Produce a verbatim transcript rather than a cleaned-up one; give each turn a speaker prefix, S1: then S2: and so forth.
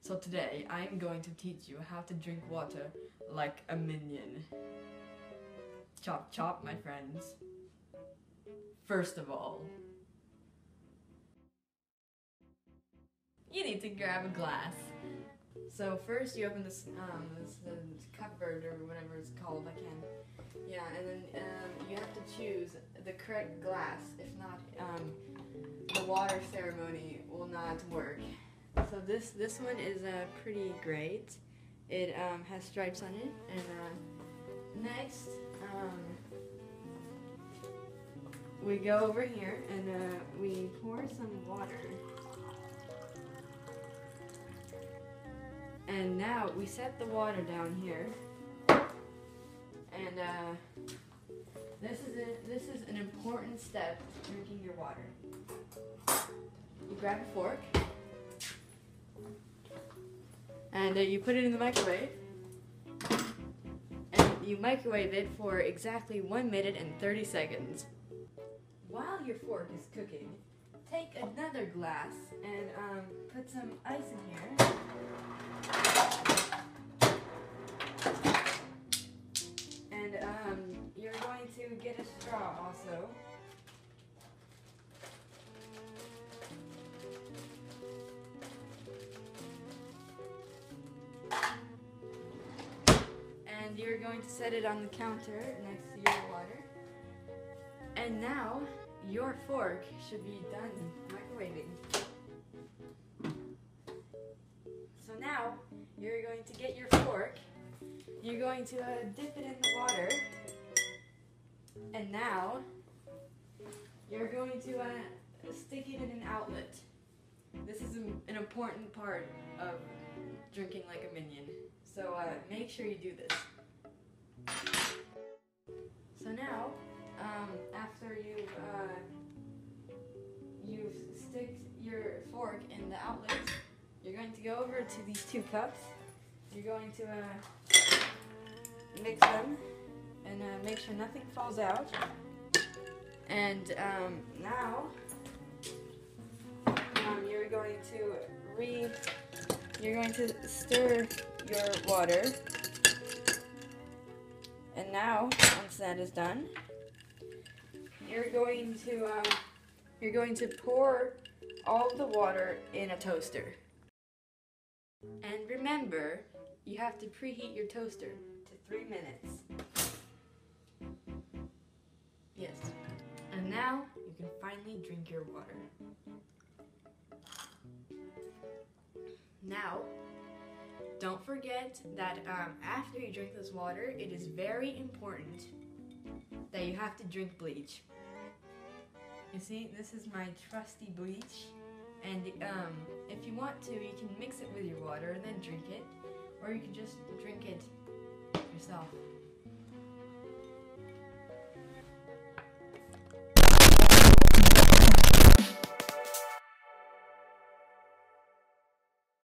S1: So today I'm going to teach you how to drink water like a minion. Chop chop, my friends. First of all, you need to grab a glass. So first you open this, um, this, this cupboard or whatever it's called, I can. Yeah, and then um, you have to choose the correct glass. If not, um, the water ceremony will not work. So this this one is uh, pretty great. It um, has stripes on it. And uh, next, um, we go over here and uh, we pour some water. And now we set the water down here. And uh, this is a, this is an important step to drinking your water. You grab a fork. And uh, you put it in the microwave. And you microwave it for exactly one minute and thirty seconds. While your fork is cooking, take another glass and um, put some ice in here. And um, you're going to get a straw also. And you're going to set it on the counter next to your water. And now, your fork should be done microwaving. So now, you're going to get your fork, you're going to uh, dip it in the water, and now, you're going to uh, stick it in an outlet. This is an, an important part of drinking like a minion, so uh, make sure you do this. So now, um, after you uh, you stick your fork in the outlet, you're going to go over to these two cups. You're going to uh, mix them and uh, make sure nothing falls out. And um, now, um, you're going to re you're going to stir your water. And now, once that is done, you're going to um, you're going to pour all of the water in a toaster. And remember, you have to preheat your toaster to three minutes. Yes. And now you can finally drink your water. Now, don't forget that um, after you drink this water, it is very important that you have to drink bleach. You see, this is my trusty bleach, and um, if you want to, you can mix it with your water and then drink it, or you can just drink it yourself.